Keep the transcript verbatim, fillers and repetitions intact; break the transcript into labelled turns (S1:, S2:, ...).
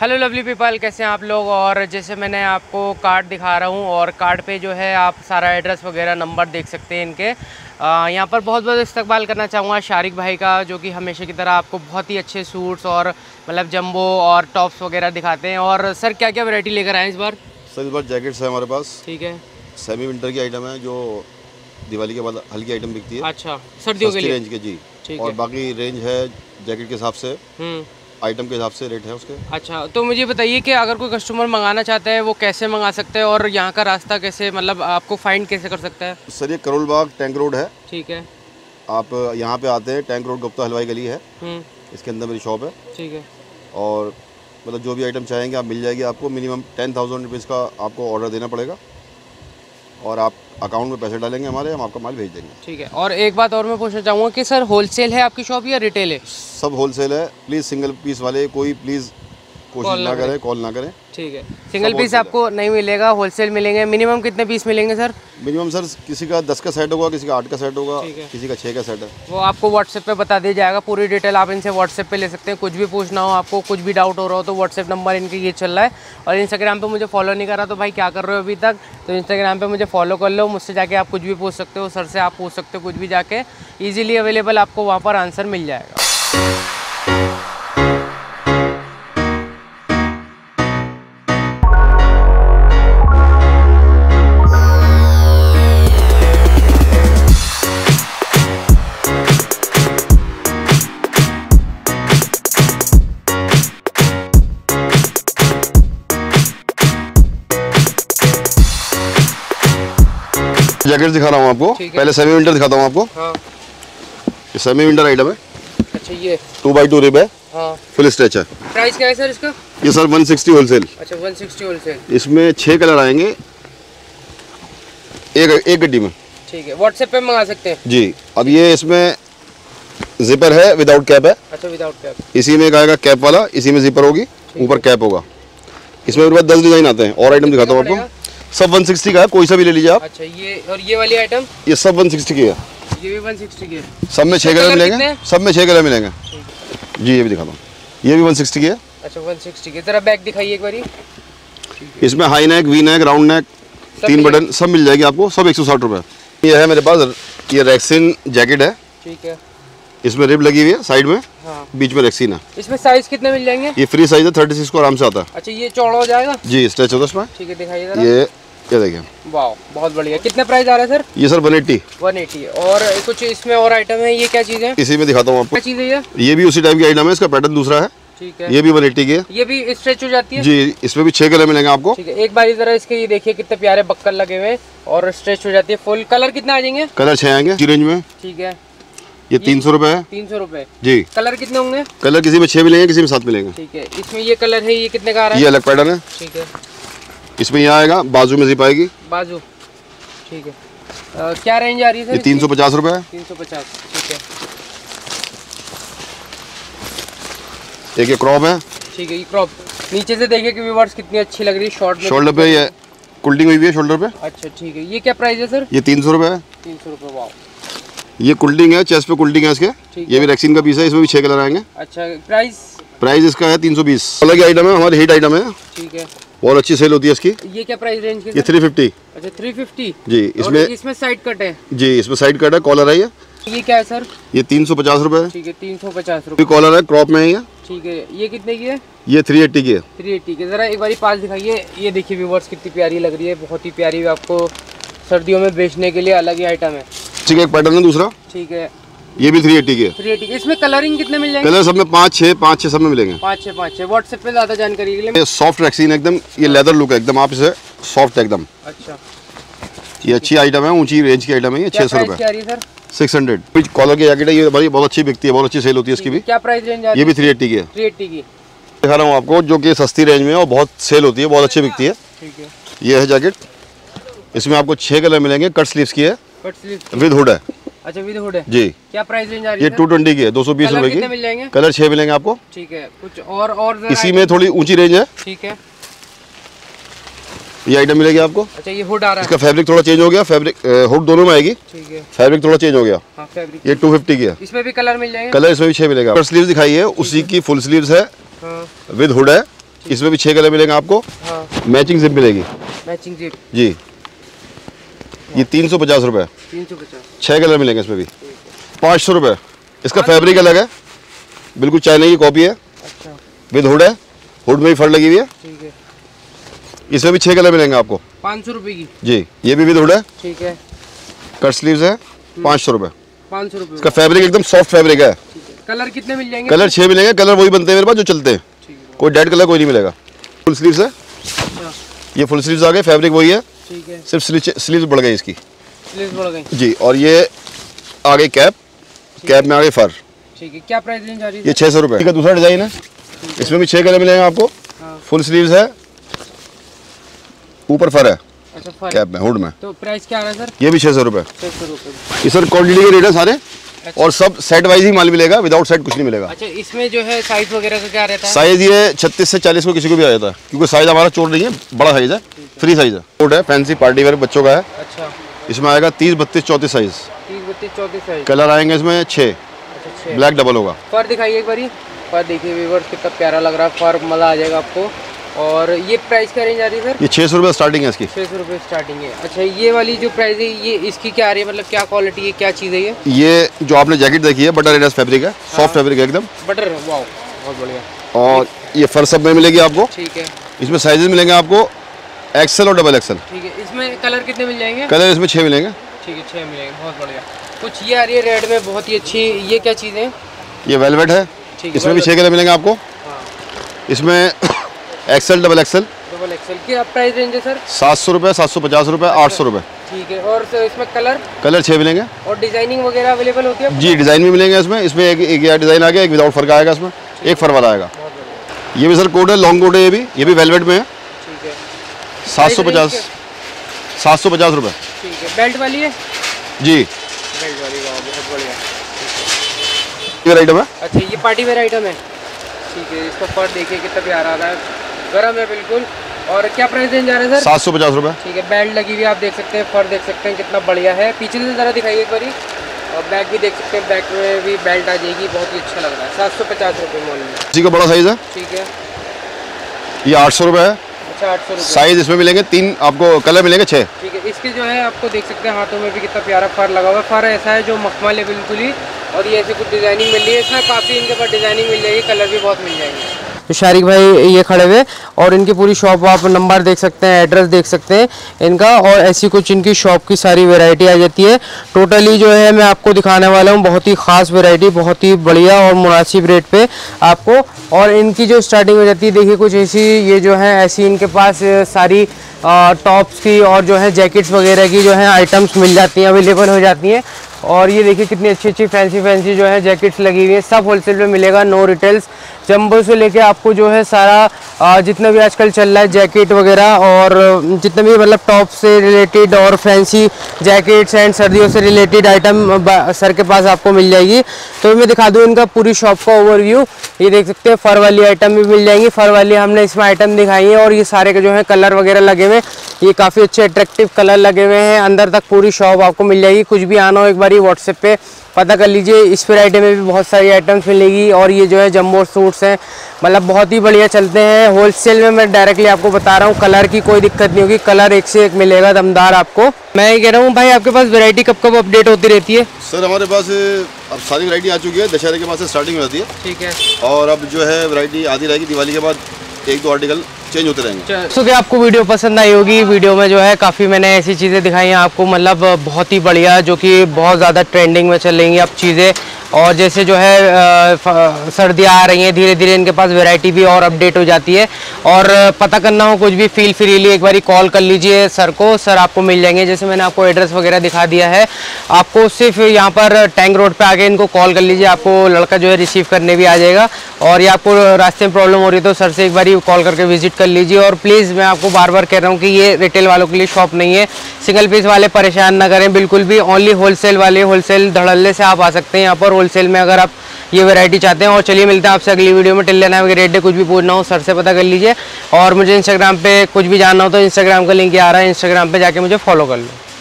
S1: Hello lovely people, कैसे हैं आप लोग। और जैसे मैंने आपको कार्ड दिखा रहा हूँ और कार्ड पे जो है आप सारा एड्रेस वगैरह नंबर देख सकते हैं इनके। यहाँ पर बहुत बहुत इस्तकबाल करना चाहूँगा शारिक भाई का, जो कि हमेशा की तरह आपको बहुत ही अच्छे सूट्स और मतलब जंबो और टॉप्स वगैरह दिखाते हैं। और सर क्या क्या वैरायटी लेकर आए इस बार?
S2: सर इस बार जैकेट्स है हमारे पास।
S1: ठीक है,
S2: सेमी विंटर की आइटम है जो दिवाली के बाद हल्की आइटम बिकती है।
S1: अच्छा, सर्दियों के लिए
S2: रेंज के जी।
S1: ठीक
S2: और
S1: है।
S2: बाकी रेंज है जैकेट के हिसाब से,
S1: हम्म
S2: आइटम के हिसाब से रेट है उसके।
S1: अच्छा, तो मुझे बताइए कि अगर कोई कस्टमर मंगाना चाहता है वो कैसे मंगा सकते हैं और यहाँ का रास्ता कैसे, मतलब आपको फाइंड कैसे कर सकता है?
S2: सर ये करोल बाग टैंक रोड है।
S1: ठीक है,
S2: आप यहाँ पे आते हैं, टैंक रोड गुप्ता हलवाई गली है,
S1: हम्म
S2: इसके अंदर मेरी शॉप है।
S1: ठीक है।
S2: और मतलब जो भी आइटम चाहेंगे आप मिल जाएगी आपको। मिनिमम टेन थाउजेंड रुपीज़ का आपको ऑर्डर देना पड़ेगा और आप अकाउंट में पैसे डालेंगे हमारे, हम आपका माल भेज देंगे।
S1: ठीक है। और एक बात और मैं पूछना चाहूँगा कि सर होलसेल है आपकी शॉप या रिटेल है?
S2: सब होलसेल है। प्लीज़ सिंगल पीस वाले कोई प्लीज़ कोशिश ना करें, कॉल ना करें।
S1: ठीक है, सिंगल पीस आपको नहीं मिलेगा, होलसेल मिलेंगे। मिनिमम कितने पीस मिलेंगे सर?
S2: मिनिमम सर किसी का दस का सेट होगा, किसी का आठ का सेट होगा, किसी का छः का सेट है।
S1: वो आपको व्हाट्सएप पे बता दिया जाएगा। पूरी डिटेल आप इनसे व्हाट्सएप पे ले सकते हैं। कुछ भी पूछना हो आपको, कुछ भी डाउट हो रहा हो तो व्हाट्सएप नंबर इनके ये चल रहा है। और इंस्टाग्राम पे मुझे फॉलो नहीं करा तो भाई क्या कर रहे हो अभी तक, तो इंस्टाग्राम पे मुझे फॉलो कर लो। मुझसे जाके आप कुछ भी पूछ सकते हो, सर से आप पूछ सकते हो कुछ भी जाके। ईजिली अवेलेबल आपको वहाँ पर आंसर मिल जाएगा।
S2: जैकेट दिखा रहा हूँ आपको। पहले सेमी विंटर दिखाता हूँ आपको।
S1: हाँ।
S2: ये सेमी विंटर आइटम है।
S1: अच्छा, ये टू
S2: बाई टू रिब है।
S1: हाँ।
S2: फुल स्ट्रेच है।
S1: प्राइस क्या है सर इसका?
S2: ये सर वन सिक्सटी होलसेल।
S1: अच्छा, वन सिक्सटी होलसेल।
S2: इसमें छह कलर आएंगे एक एक गड्डी में।
S1: ठीक है, व्हाट्सएप पे मंगा सकते हैं
S2: जी। अब ये इसमें जिपर है, विदाउट कैप है।
S1: अच्छा, विदाउट कैप।
S2: इसी में एक आएगा कैप वाला, इसी में जिपर होगी, ऊपर कैप होगा। इसमें मेरे पास दस डिजाइन आते हैं। और आइटम दिखाता हूँ आपको। सब वन सिक्सटी का है, कोई सा भी ले लीजिए आप।
S1: अच्छा, ये और ये वाली आइटम?
S2: ये सब वन सिक्सटी की है।
S1: ये भी वन सिक्सटी की है।
S2: सब में छह कलर मिलेंगे। सब में छह कलर मिलेंगे जी। ये भी दिखाता हूँ, ये भी वन सिक्सटी की है।
S1: अच्छा, वन सिक्सटी की। जरा बैक दिखाइए एक बारी।
S2: इसमें high neck, V neck, round neck, तीन बटन सब मिल जाएगी आपको। सब एक सौ साठ रुपये। ये है मेरे पास, ये रेक्सिन जैकेट है। ठीक है। इसमें रिब लगी हुई है साइड में। हाँ। बीच में रेक्सिन है।
S1: इसमें साइज कितने मिल जाएंगे?
S2: ये फ्री साइज है, थर्टी सिक्स को आराम से आता है।
S1: अच्छा, ये चौड़ा हो जाएगा
S2: जी, स्ट्रेच होता है इसमें।
S1: ठीक है, दिखाइए जरा।
S2: ये ये देखिए,
S1: वाह, बहुत बढ़िया। कितने प्राइस आ रहा है सर?
S2: ये sir one eighty.
S1: One eighty. और कुछ इसमें और आइटम है, ये क्या चीज़ है?
S2: इसी में दिखाता हूँ आपको।
S1: क्या चीज़ है ये? ये
S2: भी उसी टाइप की आइटम है, इसका पैटर्न दूसरा है। ठीक है। ये भी वन एट्टी की है।
S1: ये भी स्ट्रेच हो जाती है
S2: जी। इसमें भी छह कलर मिलेंगे आपको।
S1: ठीक है, एक बार जरा इसके ये देखिए कितने प्यारे बक्कल लगे हुए और स्ट्रेच हो जाती है फुल। कलर कितने आ जाएंगे?
S2: कलर छह आएंगे इसी रेंज में।
S1: ठीक है।
S2: ये तीन सौ रुपए है।
S1: तीन सौ रुपए
S2: जी।
S1: कलर कितने होंगे?
S2: कलर किसी में छह मिलेंगे, किसी में सात मिलेंगे।
S1: ठीक है। इसमें ये कलर है, ये कितने का आ रहा है?
S2: ये अलग पैटर्न है।
S1: ठीक है।
S2: इसमें ये आएगा, बाजू में जिप आएगी।
S1: बाजू। ठीक है। आ, क्या रेंज आ रही है सर?
S2: ये तीन सौ पचास रुपए है।
S1: तीन सौ पचास। ठीक है।
S2: एक ये क्रॉप है।
S1: ठीक है, ये क्रॉप। नीचे से देखिए कि व्यूअर्स कितनी अच्छी लग रही है। शॉर्ट में
S2: शोल्डर पे ये कुल्डिंग हुई है शोल्डर पे।
S1: अच्छा, ठीक है। ये क्या प्राइस है सर?
S2: ये तीन सौ रुपए है।
S1: तीन सौ रुपये। वाह।
S2: ये कुल्डिंग है, चेस्ट पे कुल्डिंग है इसके। ये भी रेक्सिन का पीस है, इसमें भी छह कलर आएंगे।
S1: अच्छा, प्राइस?
S2: प्राइस इसका है तीन सौ बीस। अलग ही आइटम है, हमारी हिट आइटम है। ठीक है। बहुत अच्छी सेल होती है इसकी।
S1: ये क्या प्राइस रेंज की?
S2: ये थ्री फिफ्टी।
S1: अच्छा, थ्री फिफ्टी
S2: जी। इसमें
S1: इसमें साइड कट है।
S2: जी, इसमें साइड कट है, कॉलर है। ये
S1: ये क्या है सर?
S2: ये तीन सौ पचास रुपए है।
S1: ठीक है, तीन सौ पचास रुपये।
S2: कॉलर है, क्रॉप में है ये।
S1: ठीक है। ये कितने की है?
S2: ये थ्री एट्टी की है।
S1: थ्री एट्टी की। जरा एक बार पास दिखाइए। ये देखिए व्यूअर्स कितनी प्यारी लग रही है, बहुत ही प्यारी। आपको सर्दियों में बेचने के लिए अलग ही आइटम है।
S2: ठीक है, एक पैटर्न है दूसरा।
S1: ठीक है।
S2: ये भी थ्री एट्टी की है।
S1: थ्री एट्टी की। इसमें कलरिंग कितने मिल जाएंगे?
S2: कलर सब में पाँच छः पाँच छः सब में मिलेंगे।
S1: पाँच छः पाँच छः। व्हाट्सएप पे ज़्यादा जानकारी के लिए।
S2: सॉफ्ट रेक्सिन एकदम, ये लेदर लुक है एकदम, आप इसे सॉफ्ट एकदम।
S1: अच्छा,
S2: ये अच्छी आइटम है, ऊंची रेंज की आइटम है। ये छः सौ रुपये।
S1: क्या रही सर?
S2: Six hundred. कॉलर की जैकेट है, ये भाई बहुत अच्छी बिकती है, बहुत अच्छी सेल होती है इसकी भी।
S1: क्या प्राइस रेंज?
S2: ये भी थ्री एट्टी की है।
S1: थ्री एट्टी की
S2: दिखा रहा हूँ आपको, जो कि सस्ती रेंज में है और बहुत सेल होती है, बहुत अच्छी बिकती है।
S1: ठीक है।
S2: ये है जैकेट, इसमें आपको छः कलर मिलेंगे। कट स्लीव्स की है,
S1: कट स्लीव
S2: विद हुड है।
S1: अच्छा, विद हुड है
S2: जी।
S1: क्या प्राइस रेंज आ रही
S2: है? ये टू ट्वेंटी की है, दो सौ बीस रुपए की।
S1: मिल जाएंगे?
S2: कलर छः मिलेंगे आपको।
S1: ठीक है। कुछ और और
S2: इसी में थोड़ी ऊंची रेंज है।
S1: ठीक है।
S2: ये आइटम मिलेगी आपको।
S1: अच्छा, ये हुड आ रहा है।
S2: इसका फैब्रिक थोड़ा चेंज हो गया, फैब्रिक हुड दोनों में आएगी।
S1: ठीक है।
S2: फैब्रिक थोड़ा चेंज हो गया।
S1: हाँ, फैब्रिक।
S2: ये टू फिफ्टी की है।
S1: इसमें भी कलर मिल जाएंगे?
S2: कलर इसमें भी छह मिलेगा। स्लीव्स दिखाई है, उसी की फुल स्लीव्स है, विद हुड है। इसमें भी छह कलर मिलेंगे आपको।
S1: हाँ।
S2: मैचिंग जिप मिलेगी।
S1: मैचिंग जिप
S2: जी, ये तीन सौ पचास रुपये।
S1: तीन सौ पचास, छह
S2: कलर मिलेंगे इसमें भी। पाँच सौ रुपये। इसका फैब्रिक अलग है, बिल्कुल चाइना की कॉपी है।
S1: अच्छा।
S2: विद हुड है, हुड में भी फर लगी हुई है।
S1: ठीक है।
S2: इसमें भी छह कलर मिलेंगे आपको।
S1: पाँच सौ रुपये की।
S2: जी, ये भी विद हुड है।
S1: ठीक है।
S2: कट स्लीव्स है, पाँच सौ रुपये।
S1: पाँच सौ रुपये।
S2: इसका फैब्रिक एकदम सॉफ्ट फैब्रिक है।
S1: कलर कितने मिल जाएंगे?
S2: कलर छह मिलेंगे। कलर वही बनते हैं मेरे पास जो चलते हैं, कोई डेड कलर कोई नहीं मिलेगा। फुल स्लीव्स है।
S1: अच्छा। ये
S2: फुल स्लीव्स आ गए, फैब्रिक वही है।
S1: ठीक है।
S2: सिर्फ स्लीव्स बढ़ गई इसकी।
S1: स्लीव्स बढ़ गई
S2: जी। और ये आ गई कैप, कैप में आ गई फर।
S1: ठीक है। क्या प्राइस रेंज आ रही है?
S2: ये छः सौ रुपये का दूसरा डिजाइन है। इसमें भी छह कलर मिलेंगे आपको।
S1: हाँ।
S2: फुल स्लीव्स है, ऊपर फर है।
S1: अच्छा, फर
S2: कैप में, हुड में।
S1: तो प्राइस क्या आ रहा है सर?
S2: ये भी छः सौ रुपये।
S1: छः सौ रुपये।
S2: ये सर क्वान्टिटी के रेट है सारे।
S1: अच्छा।
S2: और सब सेट वाइज ही माल मिलेगा, विदाउट सेट कुछ नहीं मिलेगा।
S1: अच्छा, इसमें जो है साइज वगैरह का क्या रहता है?
S2: साइज ये छत्तीस से चालीस को किसी को भी आ जाता है, क्योंकि साइज हमारा चोट नहीं है, बड़ा साइज है, फ्री साइज है। कोट है, फैंसी पार्टी वेयर बच्चों का है।
S1: अच्छा।
S2: इसमें आएगा तीस बत्तीस चौंतीस साइज।
S1: तीस बत्तीस चौंतीस साइज।
S2: कलर आएंगे इसमें छः।
S1: अच्छा, छः।
S2: ब्लैक डबल होगा।
S1: फर दिखाइए एक बारी। फर देखिए व्यूअर्स, कितना प्यारा लग रहा है फर, मज़ा आ जाएगा आपको। और ये प्राइस क्या रेंज आ रही है सर?
S2: ये छः सौ रुपये स्टार्टिंग है इसकी।
S1: छः सौ रुपये स्टार्टिंग है। अच्छा, ये वाली जो प्राइस है ये इसकी क्या आ रही है, मतलब क्या क्वालिटी है, क्या चीज़ है ये?
S2: ये जो आपने जैकेट देखी है बटर एडस फैब्रिक है, सॉफ्ट फैब्रिक है एकदम।
S1: बटर, वाह बहुत बढ़िया।
S2: और ये फर सब में मिलेगी आपको।
S1: ठीक है।
S2: इसमें साइजेस मिलेंगे आपको एक्सेल और डबल एक्सेल।
S1: ठीक है। इसमें कलर कितने मिल जाएंगे?
S2: कलर इसमें छः मिलेंगे।
S1: ठीक है, छः मिलेंगे, बहुत बढ़िया। कुछ ये आ रही है रेड में, बहुत ही अच्छी, ये क्या चीज़ है?
S2: ये वेलवेट है। इसमें भी छः कलर मिलेंगे आपको। इसमें XL double XL.
S1: Double XL की आप प्राइस रेंज है सर?
S2: सात सौ रुपये, सात सौ पचास रुपये, आठ सौ रुपये।
S1: ठीक है। और सर इसमें कलर?
S2: कलर छः मिलेंगे।
S1: और डिजाइनिंग वगैरह अवेलेबल होती है?
S2: जी, डिज़ाइन भी मिलेंगे इसमें। इसमें एक एक या डिज़ाइन आ गया, एक विदाउट फर का आएगा, इसमें एक फर वाला आएगा। ये भी सर कोट है, लॉन्ग कोट है, ये भी ये भी वेलवेट में है।
S1: ठीक है।
S2: सात सौ पचास सात सौ पचास रुपये।
S1: ठीक है। बेल्ट वाली है?
S2: जी,
S1: बेल्ट वाली, वाह बहुत बढ़िया।
S2: ये आइटम है।
S1: अच्छा, ये पार्टी वेयर आइटम है। ठीक है। इसका फर देखिए कितना प्यारा आ रहा है, गर्म है बिल्कुल। और क्या प्राइस रेंज आ रहा है सर?
S2: सात सौ पचास रुपये।
S1: ठीक है। बेल्ट लगी हुई आप देख सकते हैं, फर देख सकते हैं कितना बढ़िया है। पीछे से ज़रा दिखाइए एक बारी। और बैक भी देख सकते हैं, बैक में भी बेल्ट आ जाएगी, बहुत ही अच्छा लग रहा है। सात सौ पचास रुपये मॉल में।
S2: इसी का बड़ा साइज़ है।
S1: ठीक है।
S2: ये आठ सौ रुपये है।
S1: अच्छा, आठ सौ रुपये।
S2: साइज इसमें मिलेंगे तीन, आपको कलर मिलेंगे छः।
S1: ठीक है। इसके जो है आपको देख सकते हैं हाथों में भी कितना प्यारा फर लगा हुआ है। फर ऐसा है जो मखमल है बिल्कुल ही, और ये ऐसे कुछ डिज़ाइनिंग मिल रही है इसमें, काफ़ी इनके पास डिज़ाइनिंग मिल जाएगी, कलर भी बहुत मिल जाएंगे। तो शारिक भाई ये खड़े हुए, और इनकी पूरी शॉप आप नंबर देख सकते हैं, एड्रेस देख सकते हैं इनका, और ऐसी कुछ इनकी शॉप की सारी वैरायटी आ जाती है। टोटली जो है मैं आपको दिखाने वाला हूँ बहुत ही ख़ास वैरायटी, बहुत ही बढ़िया और मुनासिब रेट पे आपको। और इनकी जो स्टार्टिंग हो जाती है देखिए कुछ ऐसी, ये जो है ऐसी इनके पास सारी टॉप्स की और जो है जैकेट्स वगैरह की जो है आइटम्स मिल जाती हैं, अवेलेबल हो जाती हैं। और ये देखिए कितनी अच्छी अच्छी फैंसी फैंसी जो है जैकेट्स लगी हुई है, सब होलसेल में मिलेगा, नो रिटेल्स। जंबो से लेके आपको जो है सारा जितना भी आजकल चल रहा है जैकेट वगैरह, और जितने भी मतलब टॉप से रिलेटेड और फैंसी जैकेट्स एंड सर्दियों से रिलेटेड आइटम सर के पास आपको मिल जाएगी। तो मैं दिखा दूँ इनका पूरी शॉप का ओवरव्यू। ये देख सकते हैं फर वाली आइटम भी मिल जाएंगी, फर वाली हमने इसमें आइटम दिखाई है। और ये सारे के जो है कलर वगैरह लगे हुए, ये काफ़ी अच्छे अट्रैक्टिव कलर लगे हुए हैं। अंदर तक पूरी शॉप आपको मिल जाएगी, कुछ भी आना हो एक बार व्हाट्सएप पे पता कर लीजिए। इस वैरायटी में भी बहुत सारी आइटम्स मिलेगी। और ये जो है जम्बो सूट्स हैं, मतलब बहुत ही बढ़िया चलते हैं होलसेल में। मैं डायरेक्टली आपको बता रहा हूँ, कलर की कोई दिक्कत नहीं होगी, कलर एक से एक मिलेगा दमदार आपको। मैं ये कह रहा हूँ भाई आपके पास वैरायटी कब कब अपडेट होती रहती है?
S2: सर हमारे पास अब सारी वैरायटी आ चुकी है, दशहरे के बाद से स्टार्टिंग हो जाती है।
S1: ठीक है।
S2: और अब जो है वैरायटी आती रहेगी, दिवाली के बाद एक दो आर्टिकल चेंज होते रहेंगे।
S1: सो क्या आपको वीडियो पसंद आई होगी। वीडियो में जो है काफ़ी मैंने ऐसी चीज़ें दिखाई हैं आपको, मतलब बहुत ही बढ़िया, जो कि बहुत ज़्यादा ट्रेंडिंग में चल रही हैं अब चीज़ें। और जैसे जो है सर्दियाँ आ रही हैं, धीरे धीरे इनके पास वैरायटी भी और अपडेट हो जाती है। और पता करना हो कुछ भी, फील फ्रीली एक बारी कॉल कर लीजिए सर को, सर आपको मिल जाएंगे। जैसे मैंने आपको एड्रेस वगैरह दिखा दिया है, आपको सिर्फ यहाँ पर टैंक रोड पे आके इनको कॉल कर लीजिए, आपको लड़का जो है रिसीव करने भी आ जाएगा। और ये आपको रास्ते में प्रॉब्लम हो रही है तो सर से एक बारी कॉल करके विजिट कर लीजिए। और प्लीज़ मैं आपको बार बार कह रहा हूँ कि ये रिटेल वालों के लिए शॉप नहीं है, सिंगल पीस वाले परेशान ना करें बिल्कुल भी, ओनली होलसेल वाले, होलसेल धड़ल्ले से आप आ सकते हैं यहाँ पर होलसेल में अगर आप ये वैरायटी चाहते हैं। और चलिए मिलते हैं आपसे अगली वीडियो में। टिल लेना है रेट, कुछ भी पूछना हो सर से पता कर लीजिए। और मुझे इंस्टाग्राम पे कुछ भी जानना हो तो इंस्टाग्राम का लिंक आ रहा है, इंस्टाग्राम पे जाके मुझे फॉलो कर लो।